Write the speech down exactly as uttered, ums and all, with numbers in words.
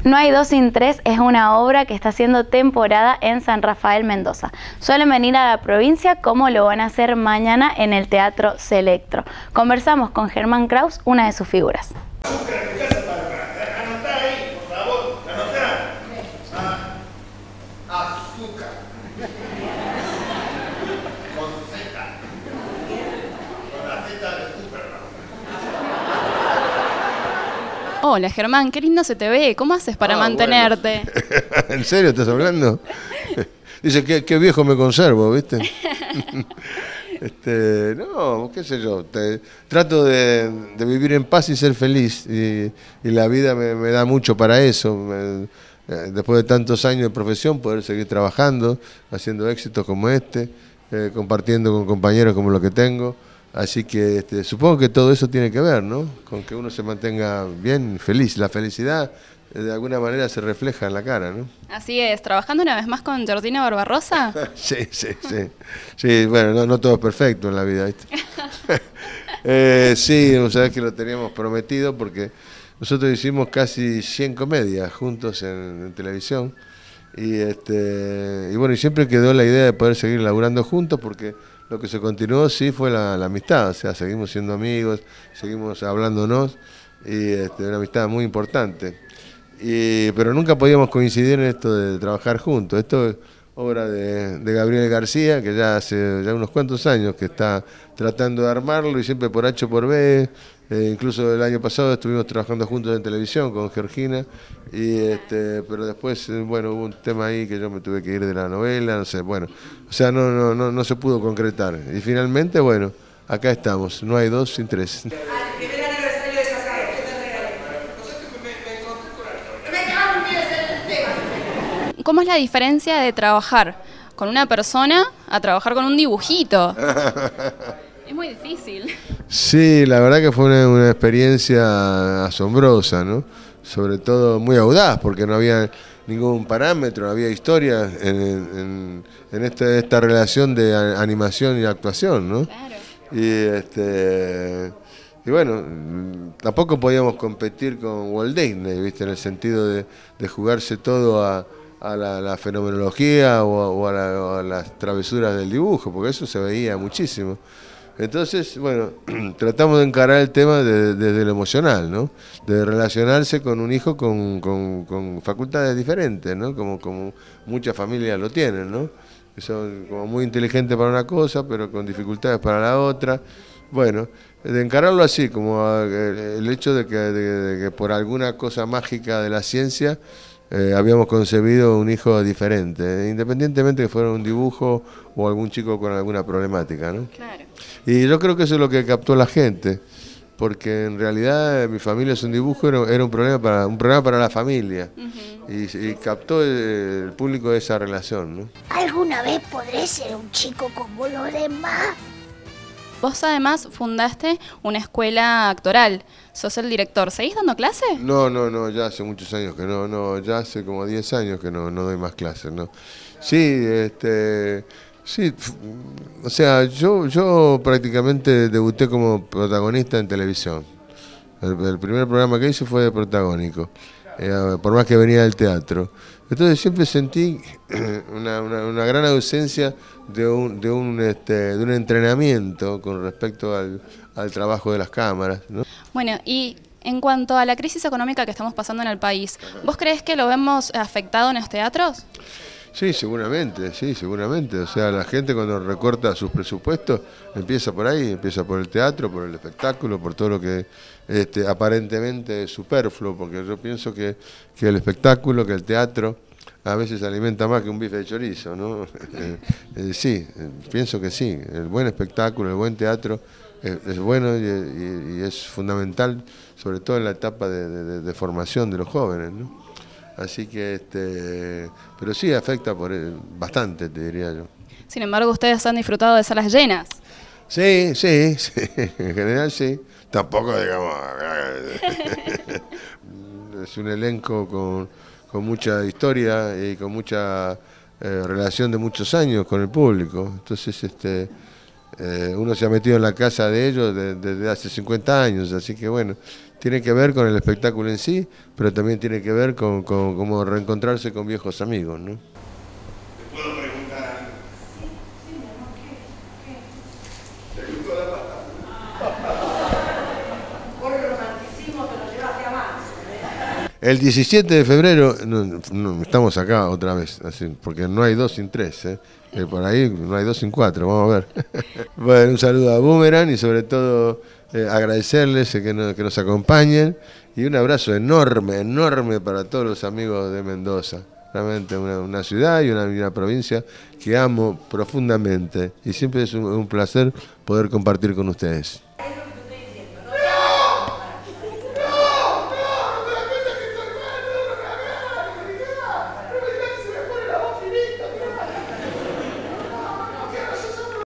No hay dos sin tres es una obra que está haciendo temporada en San Rafael, Mendoza. Suelen venir a la provincia como lo van a hacer mañana en el Teatro Selectro. Conversamos con Germán Kraus, una de sus figuras. Hola Germán, qué lindo se te ve. ¿Cómo haces para ah, mantenerte? Bueno. ¿En serio estás hablando? Dice, qué, qué viejo me conservo, ¿viste? este, no, qué sé yo. Te, trato de, de vivir en paz y ser feliz. Y, y la vida me, me da mucho para eso. Me, después de tantos años de profesión, poder seguir trabajando, haciendo éxitos como este, eh, compartiendo con compañeros como los que tengo. Así que este, supongo que todo eso tiene que ver, ¿no? Con que uno se mantenga bien, feliz. La felicidad de alguna manera se refleja en la cara, ¿no? Así es. ¿Trabajando una vez más con Jordina Barbarosa? sí, sí, sí. Sí, bueno, no, no todo es perfecto en la vida, ¿viste? eh, sí, o sea, que lo teníamos prometido porque nosotros hicimos casi cien comedias juntos en, en televisión. Y, este, y bueno, y siempre quedó la idea de poder seguir laburando juntos porque lo que se continuó sí fue la, la amistad, o sea, seguimos siendo amigos, seguimos hablándonos y este, una amistad muy importante. Y, pero nunca podíamos coincidir en esto de trabajar juntos. Esto es obra de, de Gabriel García, que ya hace ya unos cuantos años que está tratando de armarlo y siempre por H o por B. Eh, incluso el año pasado estuvimos trabajando juntos en televisión con Georgina, y este, pero después, bueno, hubo un tema ahí que yo me tuve que ir de la novela, no sé, bueno, o sea, no, no, no, no se pudo concretar. Y finalmente, bueno, acá estamos, no hay dos sin tres. ¿Cómo es la diferencia de trabajar con una persona a trabajar con un dibujito? Es muy difícil. Sí, la verdad que fue una, una experiencia asombrosa, ¿no? Sobre todo muy audaz, porque no había ningún parámetro, no había historia en, en, en esta, esta relación de animación y actuación, ¿no? Claro. Y, este, y bueno, tampoco podíamos competir con Walt Disney, ¿viste? En el sentido de, de jugarse todo a, a la, la fenomenología o, a, o, a la, o a las travesuras del dibujo, porque eso se veía muchísimo. Entonces, bueno, tratamos de encarar el tema desde de, de lo emocional, ¿no? De relacionarse con un hijo con, con, con facultades diferentes, ¿no? Como, como muchas familias lo tienen, ¿no? Que son como muy inteligentes para una cosa, pero con dificultades para la otra. Bueno, de encararlo así, como el hecho de que, de, de que por alguna cosa mágica de la ciencia Eh, habíamos concebido un hijo diferente, eh, independientemente que fuera un dibujo o algún chico con alguna problemática, ¿no? Claro. Y yo creo que eso es lo que captó la gente, porque en realidad eh, mi familia es un dibujo, era, era un problema para un programa para la familia. Uh-huh. y, y captó el, el público esa relación, ¿no? ¿Alguna vez podré ser un chico como los demás? Vos además fundaste una escuela actoral, sos el director. ¿Seguís dando clases? No, no, no, ya hace muchos años que no, no, ya hace como diez años que no, no doy más clases, ¿no? Sí, este, sí, o sea, yo, yo prácticamente debuté como protagonista en televisión. El, el primer programa que hice fue de protagónico, eh, por más que venía del teatro. Entonces siempre sentí una, una, una gran ausencia de un, de, un, este, de un entrenamiento con respecto al, al trabajo de las cámaras, ¿no? Bueno, y en cuanto a la crisis económica que estamos pasando en el país, ¿vos creés que lo vemos afectado en los teatros? Sí, seguramente, sí, seguramente. O sea, la gente cuando recorta sus presupuestos empieza por ahí, empieza por el teatro, por el espectáculo, por todo lo que este, aparentemente es superfluo, porque yo pienso que, que el espectáculo, que el teatro, a veces alimenta más que un bife de chorizo, ¿no? eh, eh, sí, eh, pienso que sí. El buen espectáculo, el buen teatro es, es bueno y, y, y es fundamental, sobre todo en la etapa de, de, de formación de los jóvenes, ¿no? Así que, este, pero sí afecta por bastante, te diría yo. Sin embargo, ustedes han disfrutado de salas llenas. Sí, sí, sí, en general sí. Tampoco, digamos, es un elenco con, con mucha historia y con mucha eh, relación de muchos años con el público. Entonces, este, eh, uno se ha metido en la casa de ellos desde, desde hace cincuenta años, así que bueno, tiene que ver con el espectáculo en sí, pero también tiene que ver con, con cómo reencontrarse con viejos amigos, ¿no? ¿Te puedo preguntar algo? Sí, sí, mi amor, ¿qué? ¿Qué? ¿Te gustó la pasta? Por el romanticismo que lo llevaste a más. El diecisiete de febrero, no, no, estamos acá otra vez, así, porque no hay dos sin tres, ¿eh? Eh, por ahí no hay dos sin cuatro, vamos a ver. Bueno, un saludo a Boomerang y sobre todo eh, agradecerles que nos, que nos acompañen y un abrazo enorme, enorme para todos los amigos de Mendoza. Realmente una, una ciudad y una, una provincia que amo profundamente y siempre es un, un placer poder compartir con ustedes.